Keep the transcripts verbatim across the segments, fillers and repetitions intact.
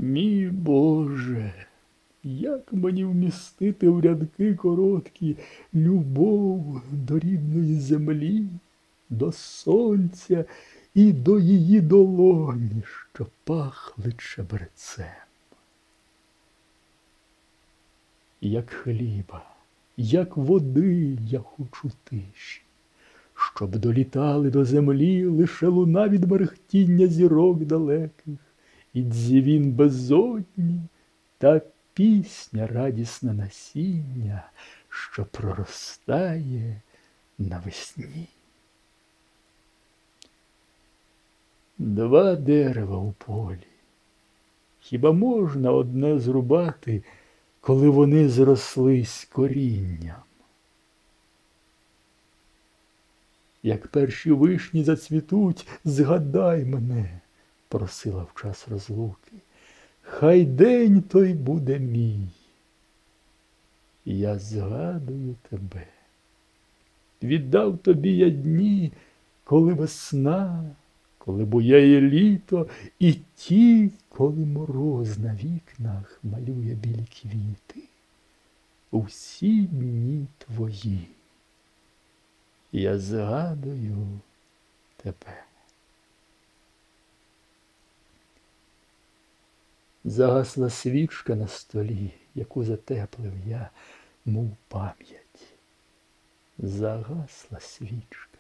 Мій Боже, як мені вмістити в рядки короткі любов до рідної землі, до сонця і до її долоні, що пахли чебрецем. Як хліба, як води я хочу тиші, щоб долітали до землі лише луна від мерехтіння зірок далеких, і дзвін безодні та пісня радісне насіння, що проростає навесні. Два дерева у полі. Хіба можна одне зрубати, коли вони зрослись корінням? Як перші вишні зацвітуть, згадай мене, просила в час розлуки. Хай день той буде мій. Я згадую тебе. Віддав тобі я дні, коли весна, коли буяє літо, і ті, коли мороз на вікнах малює білі квіти. Усі дні твої. Я згадую тебе. Загасла свічка на столі, яку затеплив я, мов пам'ять. Загасла свічка.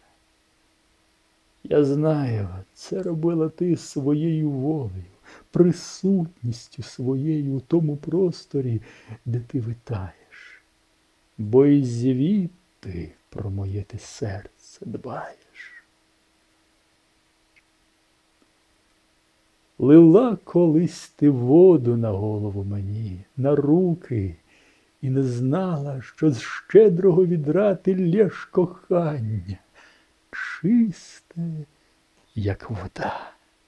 Я знаю, це робила ти своєю волею, присутністю своєю у тому просторі, де ти витаєш. Бо і звідти про моє ти серце дбаєш. Лила колись ти воду на голову мені, на руки, і не знала, що з щедрого відра ти лєш кохання, чисте, як вода.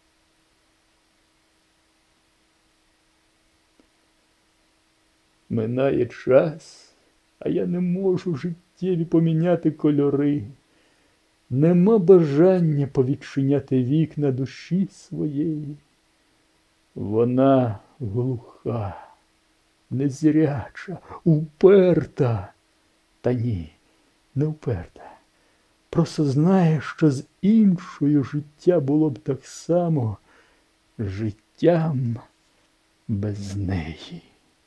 Минає час, а я не можу життєві поміняти кольори. Нема бажання повідчиняти вікна душі своєї. Вона глуха, незряча, уперта. Та ні, не уперта. Просто знає, що з іншою життя було б так само життям без неї.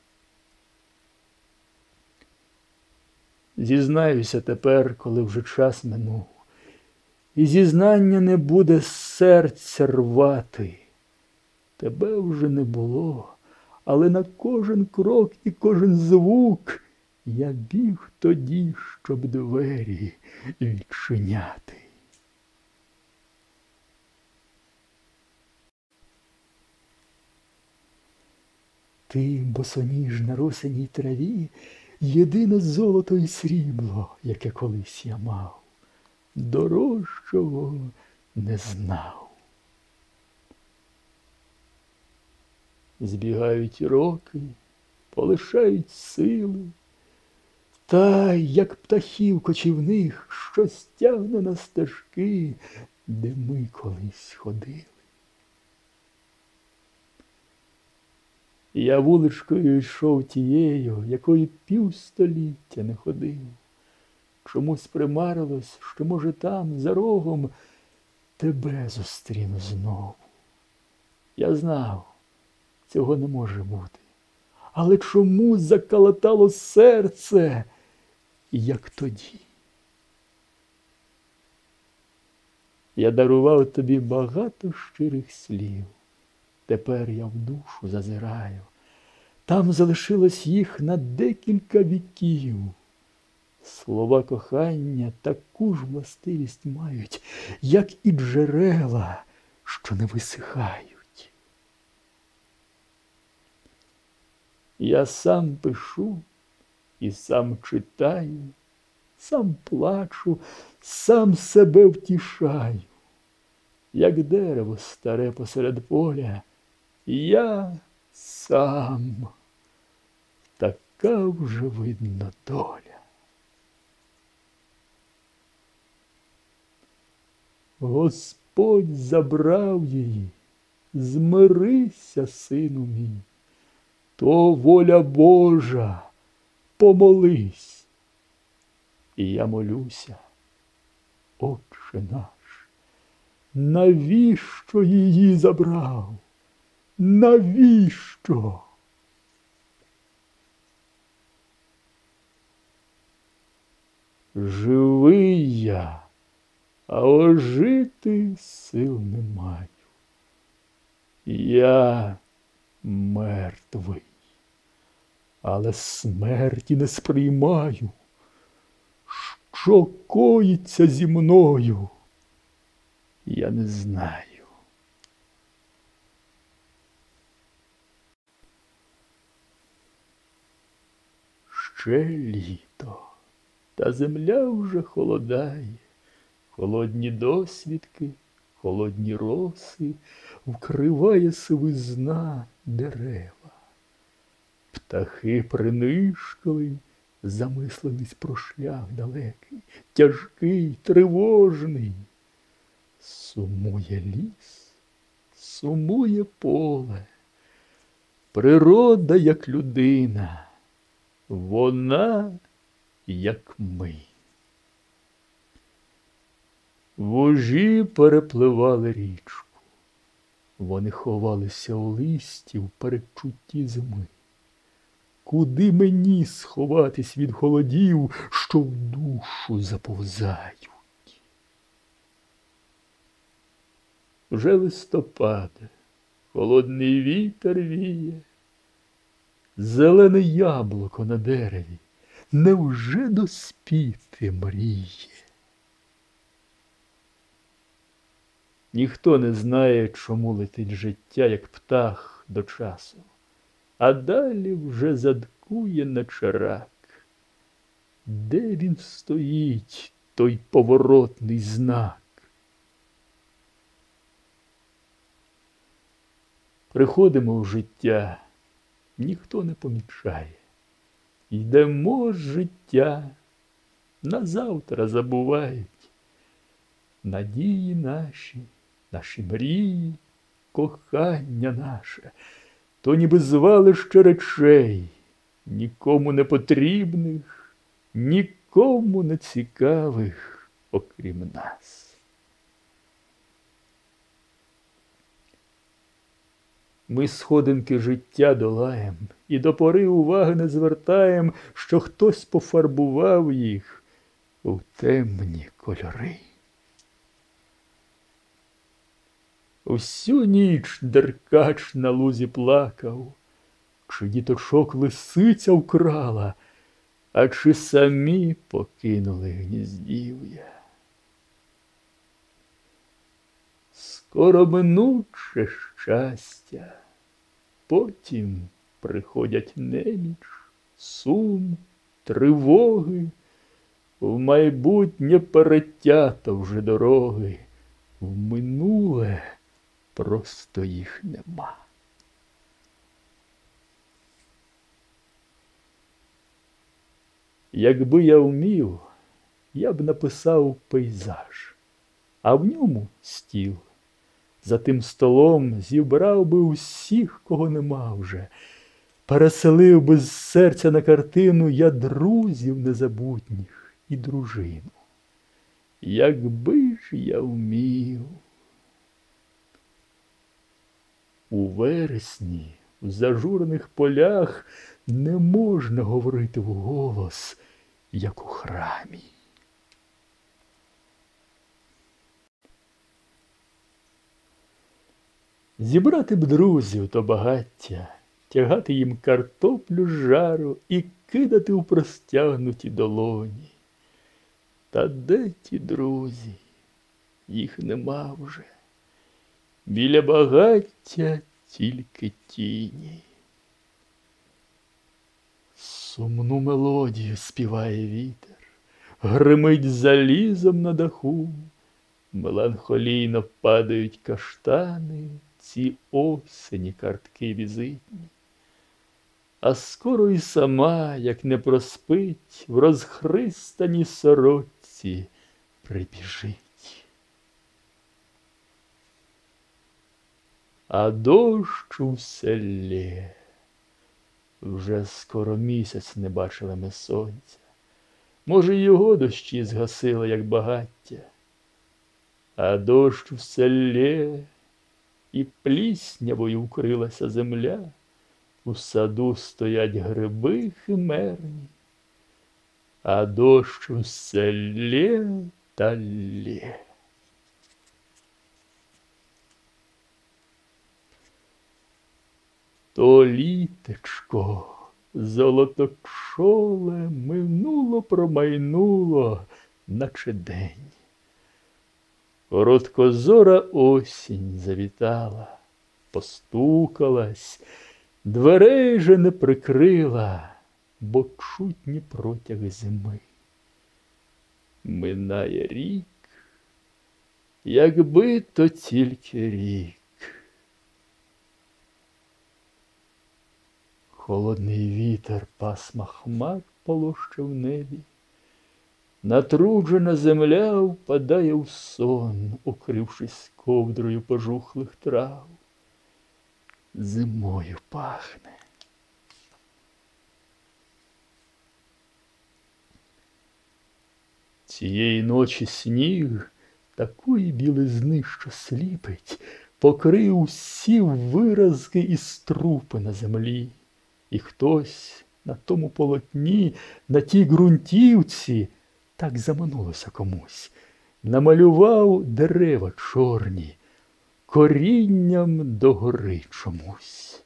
Зізнаюся тепер, коли вже час минув, і зізнання не буде серця рвати. Тебе вже не було, але на кожен крок і кожен звук я біг тоді, щоб двері відчиняти. Ти, босоніж на росиній траві, єдине золото і срібло, яке колись я мав, дорожчого не знав. Збігають роки, полишають сили, та, як птахів кочівних, щось тягне на стежки, де ми колись ходили. Я вуличкою йшов тією, якою півстоліття не ходив. Чомусь примарилось, що, може, там, за рогом, тебе зустріну знову. Я знав, цього не може бути. Але чомусь закалатало серце, як тоді. Я дарував тобі багато щирих слів. Тепер я в душу зазираю. Там залишилось їх на декілька віків. Слова кохання таку ж властивість мають, як і джерела, що не висихають. Я сам пишу і сам читаю, сам плачу, сам себе втішаю. Як дерево старе посеред поля, я сам. Така вже, видно, доля. Господь забрав її, змирися, сину мій, то воля Божа, помолись. І я молюся, Отче наш, навіщо її забрав? Навіщо? Живий я, а ожити сил не маю. Я мертвий, але смерті не сприймаю. Що коїться зі мною, я не знаю. Ще літо, та земля вже холодає, холодні досвідки, холодні роси, вкриває сивизна дерева. Птахи принишкали, замислились про шлях далекий, тяжкий, тривожний. Сумує ліс, сумує поле, природа, як людина, вона, як ми. Вужі перепливали річку, вони ховалися у листі в передчутті зими. Куди мені сховатись від холодів, що в душу заповзають? Вже листопад, холодний вітер віє, зелене яблуко на дереві, невже доспіти мріє? Ніхто не знає, чому летить життя, як птах до часу, а далі вже задкує наче рак. Де він стоїть, той поворотний знак? Приходимо в життя, ніхто не помічає. Йдемо з життя, назавтра забувають. Надії наші, наші мрії, кохання наше, то ніби звалище речей, нікому не потрібних, нікому не цікавих, окрім нас. Ми сходинки життя долаєм і до пори уваги не звертаєм, що хтось пофарбував їх у темні кольори. Усю ніч деркач на лузі плакав, чи діточок лисиця вкрала, а чи самі покинули гніздів'я. Скоро минуче щастя, потім приходять неміч, сум, тривоги, в майбутнє перетято вже дороги, в минуле просто їх нема. Якби я вмів, я б написав пейзаж, а в ньому стіл. За тим столом зібрав би усіх, кого нема вже, переселив би з серця на картину я друзів незабутніх і дружину. Якби ж я вмів. У вересні, в зажурених полях не можна говорити вголос, як у храмі. Зібрати б друзів то багаття, тягати їм картоплю з жару і кидати у простягнуті долоні. Та де ті друзі? Їх нема вже. Біля багаття тільки тіні. Сумну мелодію співає вітер, гримить залізом на даху, меланхолійно падають каштани, ці осені картки візитні. А скоро і сама, як не проспить, в розхристаній сорочці прибіжить. а дощ у селі. Вже скоро місяць не бачили ми сонця. Може, й його дощі згасили, як багаття. А дощ у селі, і пліснявою вкрилася земля. У саду стоять гриби химерні, а дощ у селі та лє. То літечко золоточоле минуло промайнуло, наче день. Короткозора осінь завітала, постукалась, дверей же не прикрила, бо чутні протяги зими. Минає рік, якби то тільки рік. Холодний вітер пасма хмар полоще в небі. Натруджена земля впадає в сон, укрившись ковдрою пожухлих трав. Зимою пахне. Цієї ночі сніг такої білизни, що сліпить, покрив усі виразки і струпи на землі. І хтось на тому полотні, на тій ґрунтівці, так заманулося комусь, намалював дерева чорні, корінням догори чомусь.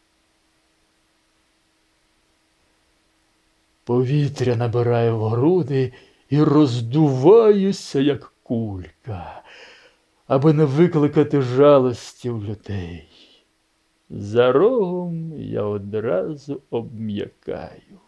Повітря набираю в груди і роздуваюся, як кулька, аби не викликати жалості в людей. За рогом я одразу обм'якаю.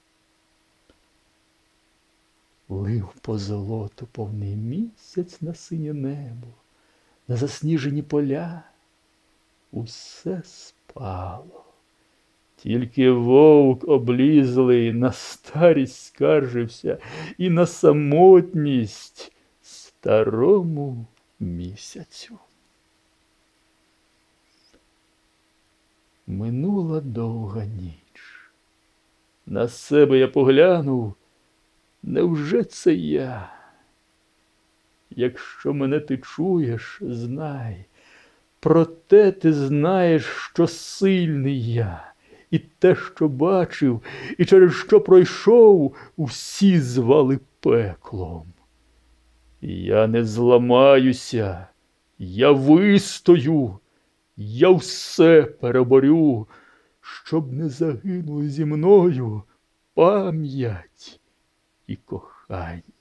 Лив по золоту повний місяць на синє небо, на засніжені поля. Усе спало. Тільки вовк облізлий на старість скаржився і на самотність старому місяцю. Минула довга ніч. На себе я поглянув, невже це я? Якщо мене ти чуєш, знай, проте ти знаєш, що сильний я, і те, що бачив, і через що пройшов, усі звали пеклом. Я не зламаюся, я вистою, я все переборю, щоб не загинули зі мною пам'ять і кохання.